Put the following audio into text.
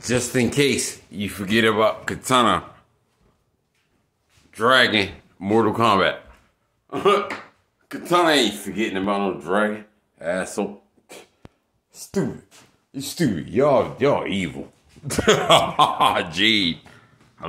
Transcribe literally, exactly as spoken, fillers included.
Just in case you forget about Katana, Dragon, Mortal Kombat. Katana ain't forgetting about no dragon, asshole. Stupid. You stupid. Y'all, y'all evil. Gee.